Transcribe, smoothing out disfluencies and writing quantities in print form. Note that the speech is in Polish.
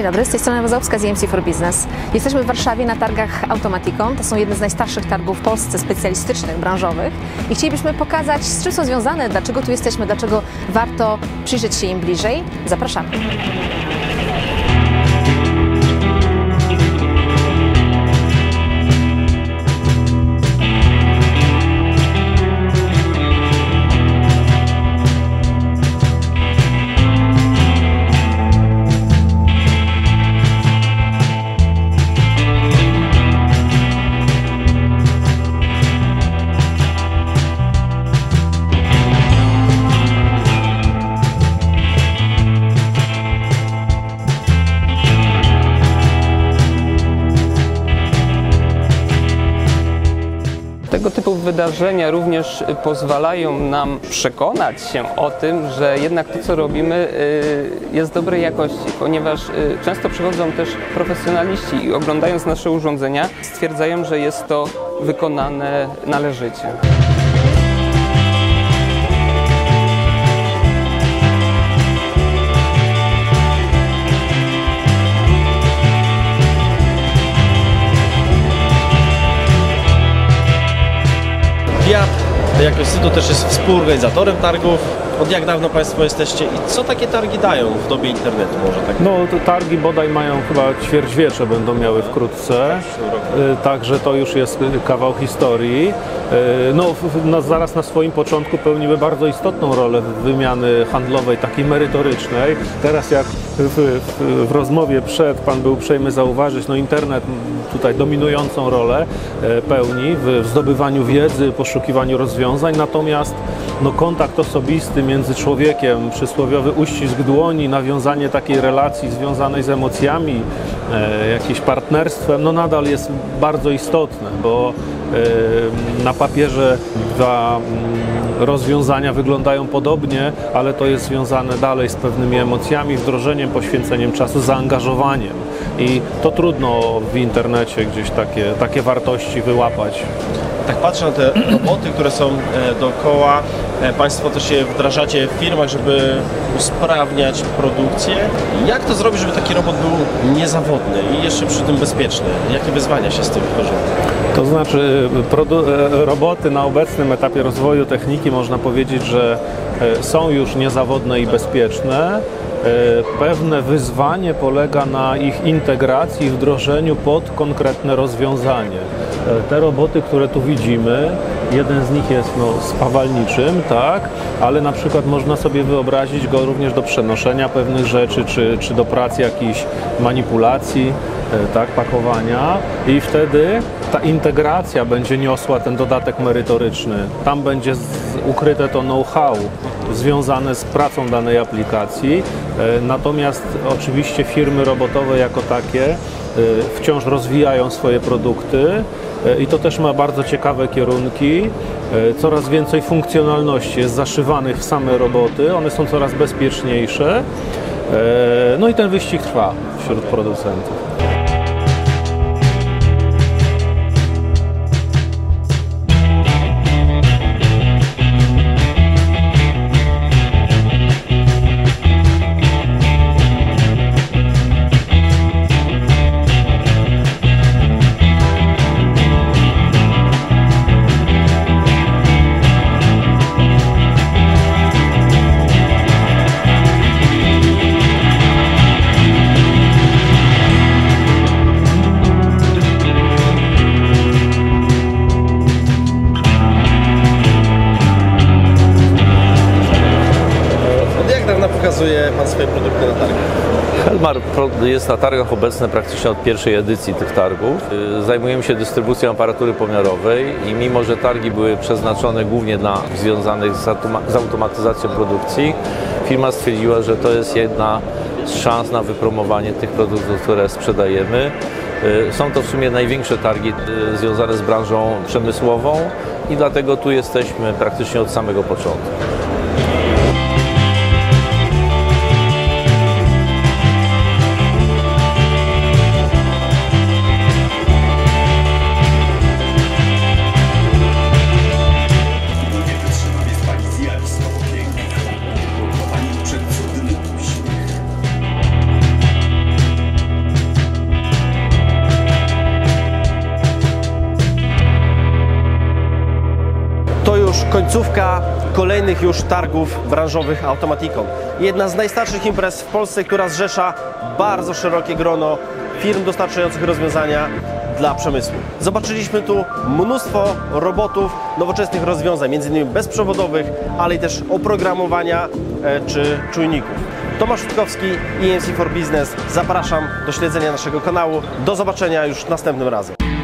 dobry, z tej strony Ewa Załobska z EMC for Business. Jesteśmy w Warszawie na targach Automaticon. To są jedne z najstarszych targów w Polsce specjalistycznych, branżowych. I chcielibyśmy pokazać, z czym są związane, dlaczego tu jesteśmy, dlaczego warto przyjrzeć się im bliżej. Zapraszamy. Tego typu wydarzenia również pozwalają nam przekonać się o tym, że jednak to, co robimy, jest dobrej jakości, ponieważ często przychodzą też profesjonaliści i oglądając nasze urządzenia stwierdzają, że jest to wykonane należycie. Fiat jako instytut też jest współorganizatorem targów. Od jak dawno Państwo jesteście i co takie targi dają w dobie internetu może tak? No to targi bodaj mają chyba ćwierćwiecze, będą miały wkrótce, także to już jest kawał historii. No, zaraz na swoim początku pełniły bardzo istotną rolę wymiany handlowej, takiej merytorycznej. Teraz jak w rozmowie Pan był uprzejmy zauważyć, no internet tutaj dominującą rolę pełni w zdobywaniu wiedzy, poszukiwaniu rozwiązań, natomiast no, kontakt osobisty między człowiekiem, przysłowiowy uścisk dłoni, nawiązanie takiej relacji związanej z emocjami, jakimś partnerstwem, no nadal jest bardzo istotne, bo na papierze dwa rozwiązania wyglądają podobnie, ale to jest związane dalej z pewnymi emocjami, wdrożeniem, poświęceniem czasu, zaangażowaniem. I to trudno w internecie gdzieś takie wartości wyłapać. Tak patrzę na te roboty, które są dookoła. Państwo też się wdrażacie w firmach, żeby usprawniać produkcję. Jak to zrobić, żeby taki robot był niezawodny i jeszcze przy tym bezpieczny? Jakie wyzwania się z tym wiążą? To znaczy roboty na obecnym etapie rozwoju techniki można powiedzieć, że są już niezawodne i bezpieczne. Pewne wyzwanie polega na ich integracji i wdrożeniu pod konkretne rozwiązanie. Te roboty, które tu widzimy, jeden z nich jest spawalniczym, tak, ale na przykład można sobie wyobrazić go również do przenoszenia pewnych rzeczy, czy do pracy jakichś manipulacji, tak, pakowania i wtedy ta integracja będzie niosła ten dodatek merytoryczny. Tam będzie ukryte to know-how związane z pracą danej aplikacji, natomiast oczywiście firmy robotowe jako takie wciąż rozwijają swoje produkty i to też ma bardzo ciekawe kierunki. Coraz więcej funkcjonalności jest zaszywanych w same roboty, one są coraz bezpieczniejsze, no i ten wyścig trwa wśród producentów. Pokazuje Pan swoje produkty na targach? Helmar jest na targach obecny praktycznie od pierwszej edycji tych targów. Zajmujemy się dystrybucją aparatury pomiarowej i mimo, że targi były przeznaczone głównie dla związanych z automatyzacją produkcji, firma stwierdziła, że to jest jedna z szans na wypromowanie tych produktów, które sprzedajemy. Są to w sumie największe targi związane z branżą przemysłową i dlatego tu jesteśmy praktycznie od samego początku. już końcówka kolejnych już targów branżowych Automaticon. Jedna z najstarszych imprez w Polsce, która zrzesza bardzo szerokie grono firm dostarczających rozwiązania dla przemysłu. Zobaczyliśmy tu mnóstwo robotów, nowoczesnych rozwiązań, m.in. bezprzewodowych, ale i też oprogramowania czy czujników. Tomasz Rutkowski, EMC for Business. Zapraszam do śledzenia naszego kanału. Do zobaczenia już następnym razem.